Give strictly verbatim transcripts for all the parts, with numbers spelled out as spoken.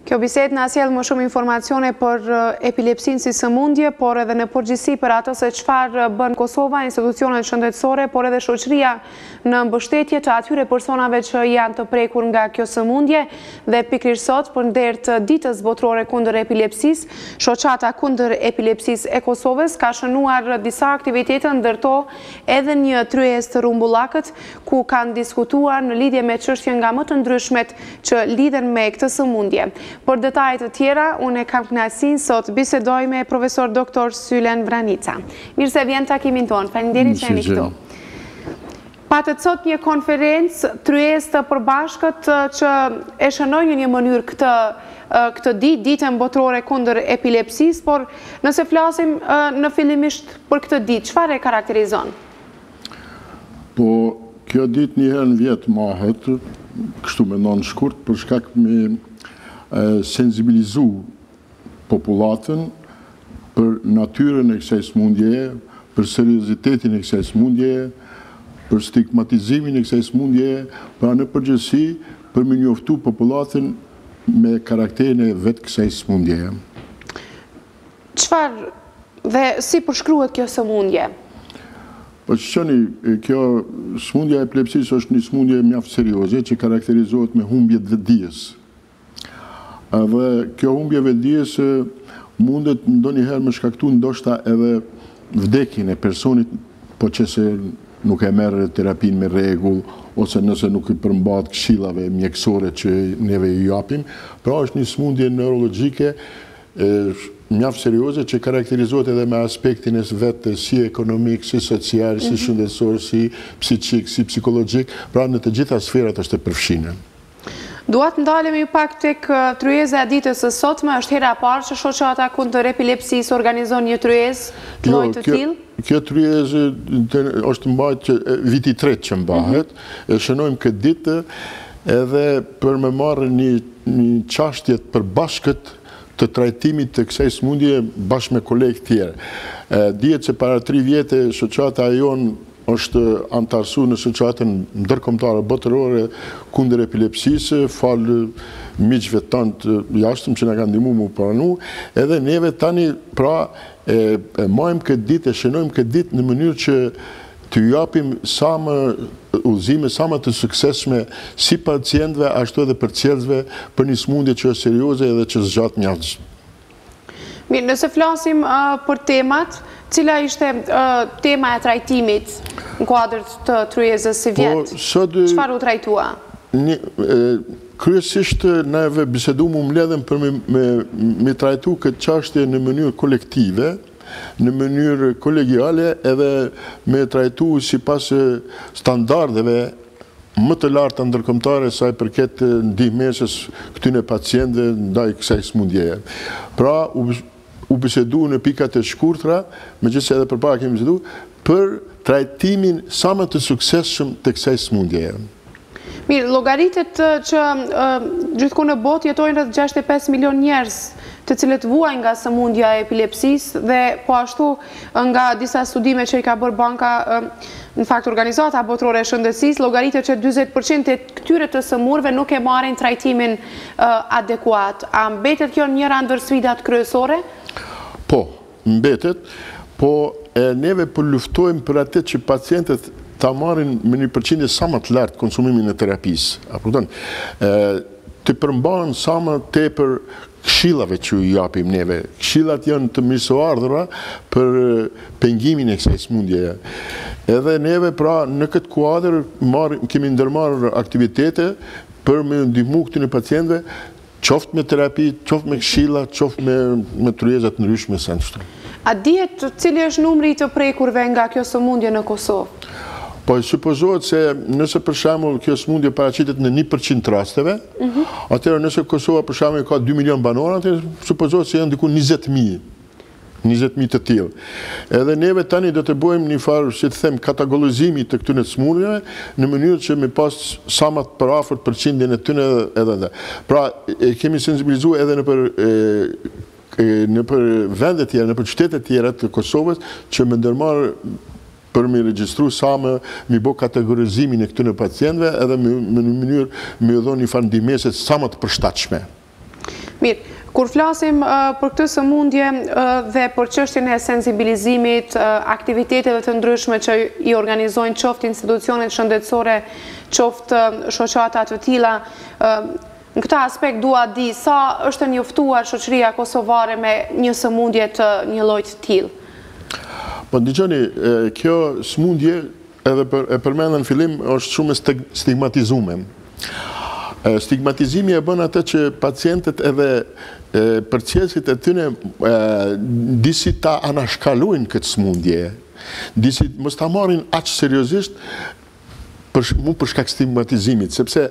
Kjo bisedë na sjell më shumë informacione për epilepsinë si sëmundje, por edhe në përgjithësi për ato se çfarë bën Kosova, institucionet shëndetësore, por edhe shoqëria në mbështetje të atyre personave që janë të prekur nga kjo sëmundje dhe pikërisht sot për nder të ditës botërore kundër epilepsisë, shoqata kundër epilepsisë e Kosovës ka shënuar disa aktivitete, ndërto edhe një tryezë të rrumbullakët ku kanë diskutuar në lidhje me çështje nga më të ndryshmet që lidhen me këtë sëmundje. Për detajet të tjera, unë e kam kënaqësinë sot bisedoj me profesor doktor Sylen Vranica. Mirë se vjen takimin tonë. Faleminderit që jeni këtu. Patët sot një konferencë tryezë të përbashkët që e shënoi në një mënyrë këtë këtë ditë, ditën botërore kundër epilepsisë, por nëse flasim në fillimisht për këtë ditë, çfarë e karakterizon? Po, kjo ditë një herë në vjet mahet, kështu mendon shkurt, për shkak me sensibilizu populatën për natyrën e kësaj sëmundjeje, për seriozitetin e kësaj sëmundjeje, për stigmatizimin e kësaj sëmundjeje, pra në përgjithësi për me njoftu populatën me karakterin e vetë kësaj sëmundjeje. Çfarë dhe si përshkruhet kjo sëmundje? Po që qëni, kjo sëmundja e epilepsisë është një sëmundje mjaft serioze që karakterizohet me humbje të dijes. Dhe kjo humbje vetdijes mundet ndonjëherë me shkaktu ndoshta edhe vdekjen e personit, po që se nuk e merr terapinë me rregull ose nëse nuk i përmbahet këshillave mjekësore që neve i japim. Pra është një sëmundje neurologjike mjaft serioze që karakterizohet edhe me aspektin e vetë si ekonomik, si social, si shëndetësor, si psiqik, si psikologjik, pra në të gjitha sferat është e përfshirë. Duat ndalemi pak tek tryeza e ditës së sotme, është hera e parë që shoqata kundër epilepsisë organizon një tryezë të llojit të tillë? Kjo tryezë është mbajtur viti i tretë që mbahet, e shënojmë këtë ditë edhe për me marrë një një çështje të përbashkët të trajtimit të kësaj sëmundje bashkë me kolegë tjerë. Dihet se para tri vjete shoqata jon është antarësu në shoqatën ndërkombëtare botërore kundër epilepsisë, falë miqve tanë të jashtëm që na kanë ndihmuar mu pranu, edhe neve tani pra e, e majmë këtë ditë, e shënojmë këtë ditë në mënyrë që të japim sa më udhëzime, sa më të suksesshme si pacientëve, ashtu edhe përcjellësve për një sëmundje që është serioze edhe që zgjat mjaft. Mirë, nëse flasim uh, për temat, cila ishte uh, tema e trajtimit në kuadër të tryezës së vjet? Çfarë u trajtua? Kryesisht neve bisedu mu mbledhem për me, me, me trajtu këtë çështje në mënyrë kolektive, në mënyrë kolegiale, edhe me trajtu sipas standardeve më të larta ndërkombëtare sa i përket ndihmesës këtyre pacientëve ndaj kësaj sëmundjeje. Pra, u, u bisedu në pikat e shkurtra, megjithëse edhe përpara kemi bisedu, për trajtimin sa më të suksesshëm të kësaj sëmundjeje. Mirë, llogaritet që uh, gjithku në botë jetojnë rreth gjashtëdhjetë e pesë milion njerëz, të cilët vuajnë nga sëmundja e epilepsisë dhe po ashtu nga disa studime që i ka bërë banka, uh, në fakt organizata botërore e shëndetësisë, llogaritet që dyzet përqind të këtyre të sëmurëve nuk e marrin trajtimin uh, adekuat. A mbetet kjo njëra ndër sfidat kryesore? Po, mbetet, po e neve po luftojmë për atë që pacientët ta marrin me një përqindje sa më të lartë konsumimin e terapisë. Apo thon, të përmbahen sa më tepër këshillave që i japim neve. Këshillat janë të mirësoardhura për pengimin e kësaj sëmundjeje. Edhe neve pra në këtë kuadër marrim, kemi ndërmarrë aktivitete për me ndihmu këtyre pacientëve, qoftë me terapi, qoftë me këshilla, qoftë me me tryeza të ndryshme sa ashtu. A dihet cili është numri i të prekurve nga kjo sëmundje në Kosovë? Po supozohet se nëse për shembull kjo sëmundje paraqitet në një përqind të rasteve, mm -hmm. atëherë nëse Kosova për shembull ka dy milion banorë, atëherë supozohet se janë diku njëzet mijë. njëzet mijë të tillë. Edhe neve tani do të bëjmë një farë, si të them, katalogizimi të këtyre sëmundjeve në mënyrë që me pas sa më të përafërt përqindjen e tyre edhe edhe. Pra e kemi sensibilizuar edhe në për e, në për vendet tjera, në për qytetet tjera të Kosovës që me ndërmarrë për me regjistru sa më mi bo kategorizimin e këtyre pacientëve edhe në mënyrë me dhënë një farë ndihmese sa më të përshtatshme. Mirë, kur flasim për këtë sëmundje dhe për çështjen e sensibilizimit, aktiviteteve të ndryshme që i organizojnë qoftë institucionet shëndetësore, qoftë shoqata të tilla, në këtë aspekt dua di sa është njoftuar shoqëria kosovare me një sëmundje të një lloji të tillë. Po dëgjoni, kjo sëmundje edhe për, e përmenda në fillim është shumë stigmatizuar. Stigmatizimi e bën atë që pacientët edhe përqesit e tyne disi ta anashkalujnë këtë sëmundje, disi mos ta marrin aq seriozisht për mu për shkak stigmatizimit, sepse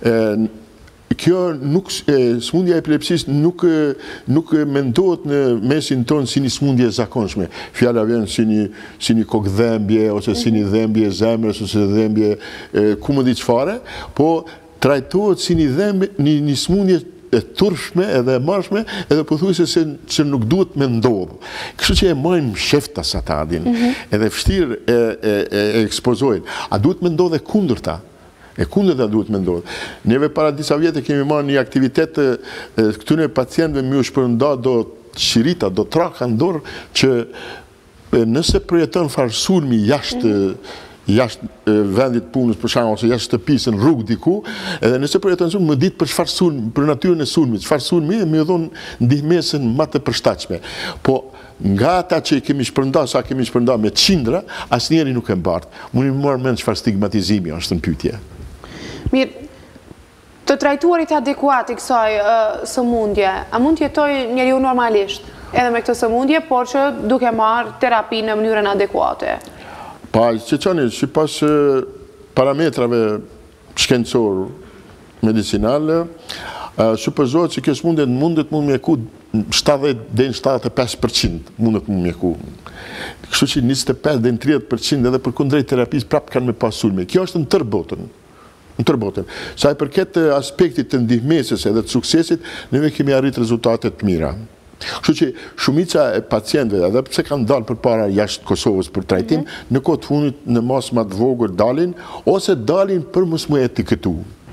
kjo nuk, sëmundja e epilepsisë nuk, nuk mendohet në mesin tonë si një sëmundje e zakonshme. Fjala vjen si një, si një kokdhëmbje, ose si një dhëmbje e zemrës, ose dhëmbje ku më di çfarë, po trajtohet si një dhëmbje, një, një sëmundje e turshme edhe e marshme, edhe pothuajse se që nuk duhet me ndodhë. Kështu që e majnë shefta sa ta adin, mm -hmm. edhe vështirë e, e, e, e ekspozojnë. A duhet me ndodhë e kundërta? E kundërta duhet me ndodhë. Neve para disa vjetë kemi marrë një aktivitet këtyne pacientëve mi u shpërnda do shirita, do traka ndorë, që nëse përjeton farsulmi jashtë mm -hmm. jashtë vendit punës për shkak ose jashtë shtëpisë në rrugë diku, edhe nëse përjeton sulm, më ditë për çfarë sulmi, për natyrën e sulmit, çfarë sulmi më dhon ndihmesën më të përshtatshme. Po nga ata që kemi shpërndarë, sa kemi shpërndarë me qindra, asnjëri nuk e mbart. Mundi më marr mend çfarë stigmatizimi është në pyetje. Mirë, të trajtuarit adekuat i kësaj uh, sëmundje, a mund të jetojë njeriu normalisht edhe me këtë sëmundje, por që duke marrë terapi në mënyrën adekuate? Pa, që qëni, që pas parametrave shkencor medicinale, supëzohet që kjo sëmundje mundet mund mjeku shtatëdhjetë deri në shtatëdhjetë e pesë përqind mundet mund mjeku. Kështu që njëzet e pesë deri në tridhjetë përqind edhe për kundrejt terapisë prapë kanë me pas sulme. Kjo është në tërë botën. Në tërë botën. Sa i përket aspektit të ndihmesës edhe të suksesit, neve kemi arrit rezultate të mira. Kështu që shumica e pacientëve, edhe pse kanë dalë përpara jashtë Kosovës për trajtim, mm -hmm. në kohë të fundit në masë më të vogël dalin ose dalin për mos më etiketu.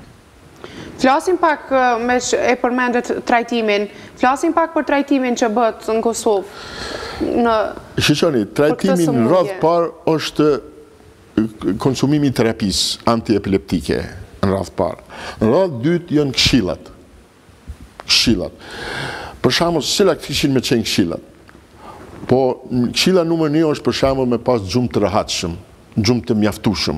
Flasim pak me e përmendet trajtimin. Flasim pak për trajtimin që bëhet në Kosovë. Në Shishoni, trajtimi në radhë parë është konsumimi i terapisë antiepileptike në radhë parë. Në radhë dytë janë këshillat. Këshillat. Për shembull, cilat kishin me qenë këshillat? Po, këshilla numër një është për shembull me pas gjumë të rehatshëm, gjumë të mjaftueshëm.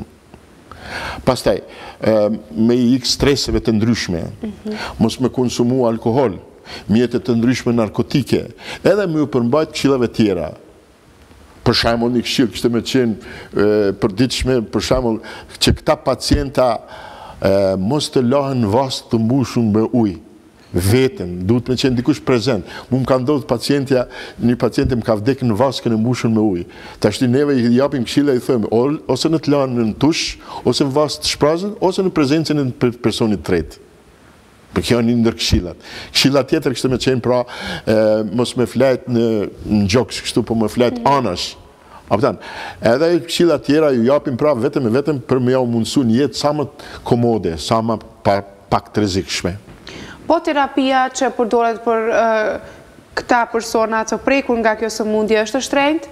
Pastaj, me i ik streseve të ndryshme, mm-hmm. mos me konsumu alkohol, mjete të ndryshme narkotike, edhe me u përmbajt këshillave tjera. Për shembull, një këshill kishte me qenë përditshme, për shembull, që këta pacienta e, mos të lahen në vas të mbushur me ujë. Vetëm, duhet me qenë dikush prezent. Mu më ka ndodhë pacientja, një pacientë më ka vdekë në vaskën e mbushur me ujë. Tashti neve i japim këshilla i thëmë, ose në të lanë në tush, ose në vasë të shprazën, ose në prezencën e personit tretë. Për kjo një ndër këshillat. Këshilla tjetër kështë me qenë pra, e, mos me flajt në, në gjokës kështu, po me flajt mm. anash. Apëtan, edhe këshilla tjera ju japim pra vetëm e vetëm për me ja u mundësu një jetë sa më komode, sa më pa, pak të rrezikshme. Po terapia që përdoret për uh, këta persona të prekur nga kjo sëmundje është shtrenjtë?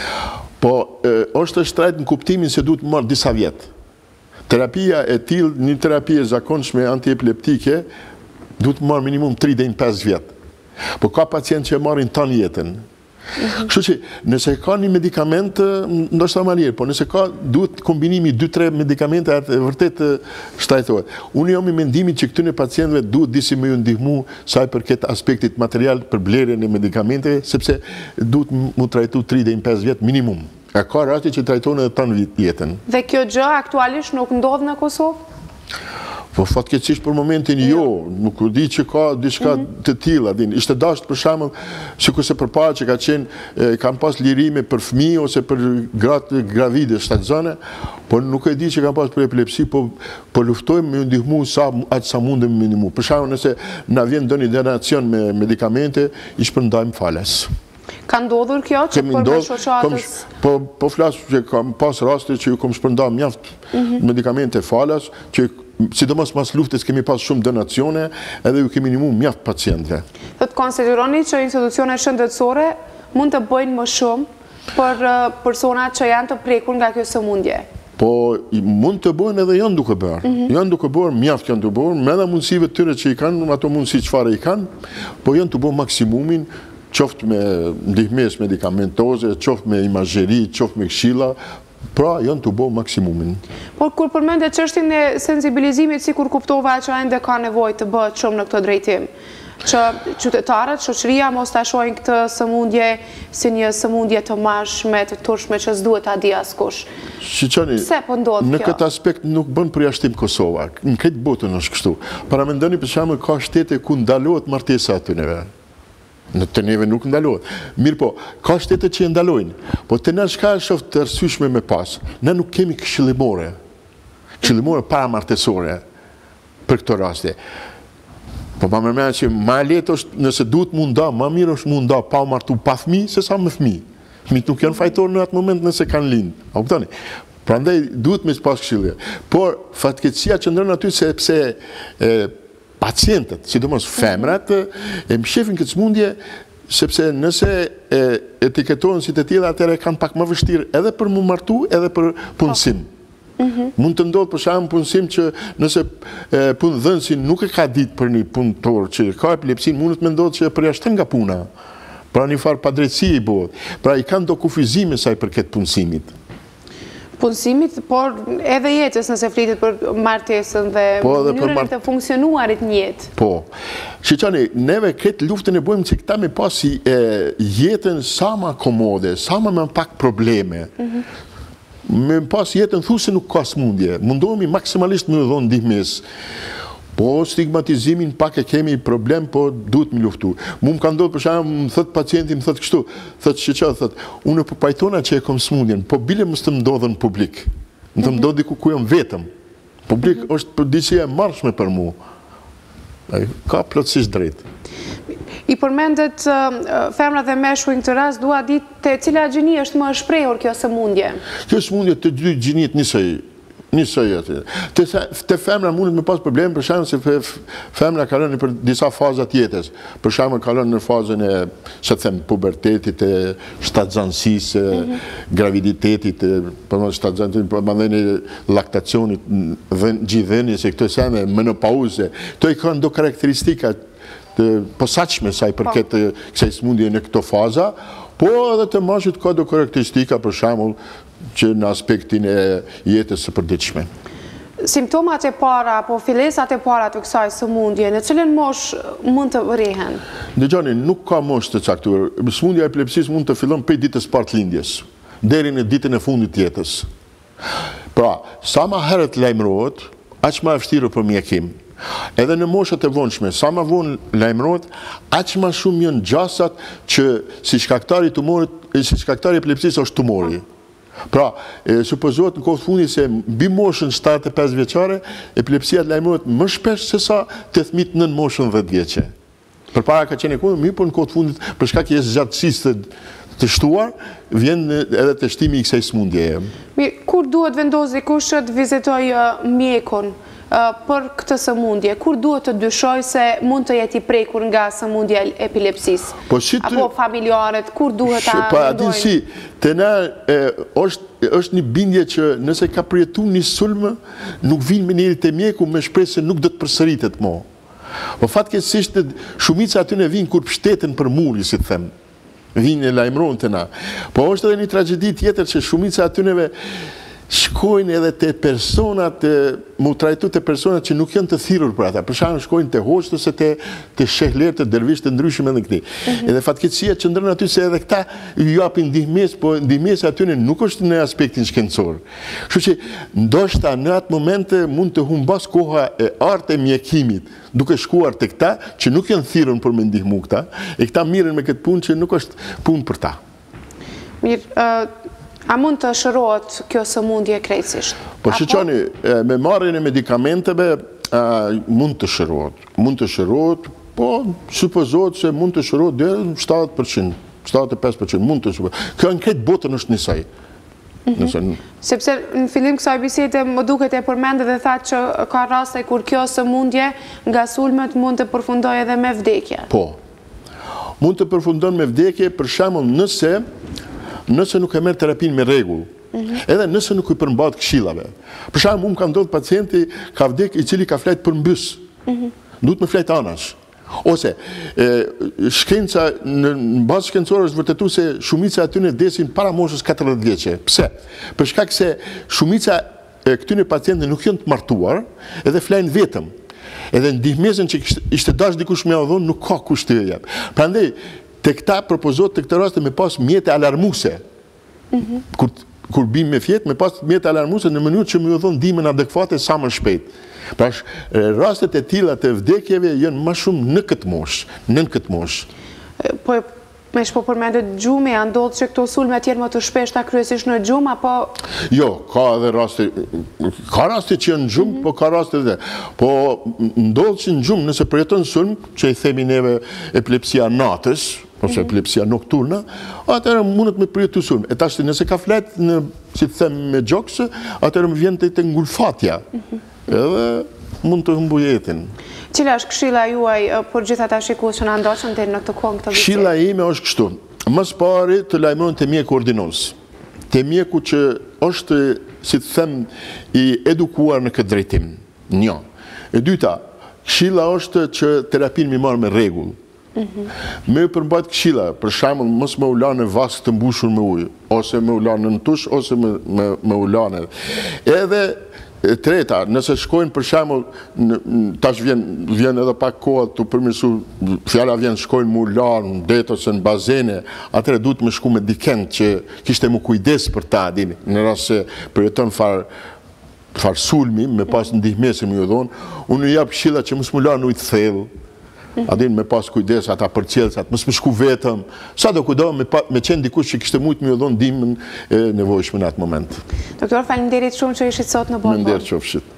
Po, e, është shtrenjtë në kuptimin se duhet marrë disa vjetë. Terapia e tillë, një terapi e zakonshme antiepileptike, duhet marrë minimum tri deri në pesë vjetë. Po ka pacientë që e marrin tan jetën. Kështu që nëse ka një medikament, ndoshta më lirë, po nëse ka duhet kombinimi dy tre medikamente atë vërtet shtrajtohet. Unë jam i mendimit që këtyre pacientëve duhet disi më ju ndihmu sa i përket aspektit material për blerjen e medikamenteve, sepse duhet mu trajtu tri deri në pesë vjet minimum. E ka raste që trajtohen edhe tan jetën. Dhe kjo gjë aktualisht nuk ndodh në Kosovë? Po fatkeqësisht për momentin jo, nuk u di që ka diçka të tilla, din. Ishte dashur për shembull, sikurse përpara që ka qenë kanë pas lirime për fëmijë ose për gratë gravide shtatzane, po nuk e di që kanë pas për epilepsi, po po luftojmë me ndihmu sa aq sa mundem minimum. Për shembull, nëse na vjen ndonjë donacion me medikamente, i shpërndajmë falas. Ka ndodhur kjo që për me shoqatës? Po, po flasë që kam pas raste që ju kom shpërnda mjaft medikamente falas, që sidomos mas luftës kemi pas shumë donacione edhe ju kemi nimu mjaft pacientëve. Do të konsideroni që institucionet shëndetësore mund të bëjnë më shumë për personat që janë të prekur nga kjo sëmundje? Po mund të bëjnë edhe janë duke bërë. Mm -hmm. Janë duke bërë, mjaft janë duke bërë, me edhe mundësive të tyre që i kanë, ato mundësi çfarë i kanë, po janë të bërë maksimumin, qoftë me ndihmes medikamentoze, qoftë me imazheri, qoftë me këshilla, pra janë të bëjë maksimumin. Por kur përmendet çështjen e sensibilizimit, sikur kuptova që ende ka nevojë të bëhet shumë në këtë drejtim, që qytetarët, shoqëria mos ta shohin këtë sëmundje si një sëmundje të mashme, të turshme që s'duhet ta di askush. Shiqani, Pse po ndodh kjo? Në këtë aspekt nuk bën përjashtim Kosova. Në këtë botën është kështu. Para mendoni për shembull ka shtete ku ndalohet martesa aty neve. Në të neve nuk ndalohet. Mirë po, ka shtete që ndalojnë. Po të na shka është të arsyeshme me pas. Ne nuk kemi këshillimore. Këshillimore paramartesore për këto raste. Po pa më mërmena që ma letë është, nëse duhet munda, ma mirë është munda pa u martu pa fmi, se sa me fmi. Fmit nuk janë fajtorë në atë moment nëse kanë lind. A kuptoni? Pra ndaj, duhet me pas këshillje. Por, fatkeqësia që ndërën aty sepse e, pacientët, sidomos femrat, e mshefin këtë smundje, sepse nëse e, etiketohen si të tjela, atëre kanë pak më vështirë edhe për mu martu, edhe për punësim. Mm -hmm. Mund të ndodhë për shkakun punësim që nëse punë dhënësi nuk e ka ditë për një punëtor që ka epilepsin, mund të mendojë që e përjashton nga puna. Pra një farë padrejtësie i bëhet. Pra i kanë do kufizime saj për këtë punësimit. Punësimit, por edhe jetës nëse flitet për martesën dhe po, mënyrën mar... të funksionuarit një jetë. Po. Shiqani, neve këtë luftën e bëjmë që këta me pasi e, jetën sa ma komode, sa ma me pak probleme. Mm -hmm. Me pas jetën thu se nuk ka smundje. Mundohemi maksimalisht me dhonë ndihmes. Po stigmatizimin pak e kemi problem, po duhet me luftu. Mu më ka ndodhë për shkak më thët pacienti, më thët kështu, thët që që, thët, unë po pajtona që e kom smundjen, po bile më së të më ndodhën publik. Më të më ndodhë diku ku jam vetëm. Publik mm -hmm. është për diqe e marshme për mu. Ka plotësisht drejt. I përmendet uh, femrat dhe meshkuj në këtë rast, dua ditë te cila gjini është më shprehur kjo sëmundje? Kjo sëmundje të dy gjinit njësoj. Njësoj atë. Të, të femra mundet me pas problem, për shembull se femra kalon për disa fazat jetës. Për shembull kalon në fazën e, se them, pubertetit, e shtatzansisë, mm -hmm. graviditetit, për më shtatzansisë, për më dheni laktacionit, gjithdheni, se këto seme, menopauze. To i kanë do karakteristika të posaçme saj për këtë kësaj smundje në këto faza, po edhe të mashit ka do karakteristika për shembull që në aspektin e jetës së përditshme. Simptomat e para apo fillesat e para të kësaj sëmundje, në cilën mosh mund të rrihen? Dëgjoni, nuk ka moshë të caktuar. Sëmundja e epilepsisë mund të fillon prej ditës parë lindjes, deri në ditën e fundit të jetës. Pra, sa më herët lajmërohet, aq më e vështirë për mjekim. Edhe në moshat e vonshme, sa më vonë lajmërohet, aq më shumë janë gjasat që si shkaktari tumorit, si shkaktari epilepsisë është tumori. Pra, e, supozohet në kohë fundi se mbi moshën shtatëdhjetë e pesë vjeçare, epilepsia lajmërohet më shpesh se sa të fëmijët nën moshën dhjetë vjeçe. Përpara ka qenë kundër, mirë, por në kohë fundit për shkak të zgjatësisë të, të shtuar, vjen edhe të shtimi i kësaj smundjeje. Mirë, kur duhet vendosi kush të vizitojë mjekun për këtë sëmundje? Kur duhet të dyshoj se mund të jetë i prekur nga sëmundja e epilepsisë? Po, të... Apo familjarët, kur duhet ta pa, mendojnë? Si, të na, e, është, është një bindje që nëse ka përjetu një sulmë, nuk vinë me njëri të mjeku me shpresë se nuk do të përsëritet mo. Po fatkeqësisht shumica aty ne vinë kur pështeten për muri, si të them. Vinë e lajmëron të na. Po është edhe një tragjedi tjetër që shumica aty neve shkojnë edhe të personat, mu trajtu të personat që nuk janë të thirur për ata. Për shkak shkojnë të hoqë ose të, të shehlerë të dervish të ndryshme edhe këti. Mm -hmm. Edhe fatkeqësia që ndrën aty se edhe këta ju japin ndihmes, po ndihmesa aty nuk është në aspektin shkencor. Kështu që ndoshta në atë moment mund të humbas koha e artë e mjekimit, duke shkuar të këta që nuk janë thirrur për me ndihmu këta, e këta miren me këtë punë që nuk është punë për ta. Mirë, uh... a mund të shërohet kjo sëmundje krejtësisht? Po shiqoni, me marrjen e medikamenteve mund të shërohet. Mund të shërohet, po supozohet se mund të shërohet deri në shtatëdhjetë përqind, shtatëdhjetë e pesë përqind mund të shërohet. Kjo në këtë botën është njësaj. Sepse në fillim kësaj bisede më duket e përmendë dhe tha që ka raste kur kjo sëmundje nga sulmet mund të përfundoj edhe me vdekje. Po, mund të përfundon me vdekje për shembull nëse nëse nuk e merr terapin me rregull. Edhe nëse nuk i përmbahet këshillave. Për shembull, më ka ndodhur pacienti ka vdek i cili ka flajt përmbys. Duhet me flajt anash. Ose shkenca në bazë shkencore është vërtetuar se shumica e tyre vdesin para moshës katërdhjetë vjeçe. Pse? Për shkak se shumica e këtyre pacientëve nuk janë të martuar edhe flajnë vetëm. Edhe ndihmësen që ishte dash dikush me ia dhon nuk ka kush të jep. Prandaj tek ta propozohet tek këtë rast me pas mjete alarmuese. Kur kur bim me fjet, me pas mjete alarmuese në mënyrë që më u dhon ndihmën adekuate sa më shpejt. Pra rastet e tilla të vdekjeve janë më shumë në këtë moshë, në këtë moshë. Po me shpo përmendet gjumi, a ndodhë që këto sulme tjerë më të shpeshta kryesisht në gjumë, apo... Jo, ka edhe raste, ka raste që janë në gjumë, po ka raste dhe. Po ndodhë që në gjumë, nëse përjeton sulm, që i themi neve epilepsia natës, ose epilepsia nokturna, atëherë mundet me përjetu sulm. E tashti nëse ka flet në, si të them me gjokse, atëherë më vjen të të ngulfatja. Edhe mund të humbu jetin. Cila është këshilla juaj për gjithë ata shikues që na ndoqën deri në këtë kohë këtë vit? Këshilla ime është kështu. Më së pari të lajmërohen te mjeku ordinos. Te mjeku që është, si të them, i edukuar në këtë drejtim. Një. E dyta, këshilla është që terapin mi marrë me rregull. Me përmbajt këshilla, për shembull, mos më ulan në vas të mbushur me ujë, ose më ulan në tush, ose më ulan edhe. E treta, nëse shkojnë për shembull, tash vjen vjen edhe pak kohë të përmirësu, fjala vjen shkojnë mu larë në det ose në bazene, atëherë duhet me shku me dikend që kishte mu kujdes për ta, dini, në rast se përjeton far far sulmi, me pas ndihmëse më ju dhonë, unë ju jap këshilla që mos mu larë në ujë të thellë. Adin me pas kujdes ata për qelësat, mos më shku vetëm, sa do kudo me, me qenë dikush që kishte mujtë më ju dhonë ndihmën e nevojshme në atë moment. Doktor, faleminderit shumë që ishit sot në Bon Bon. Faleminderit qofshit.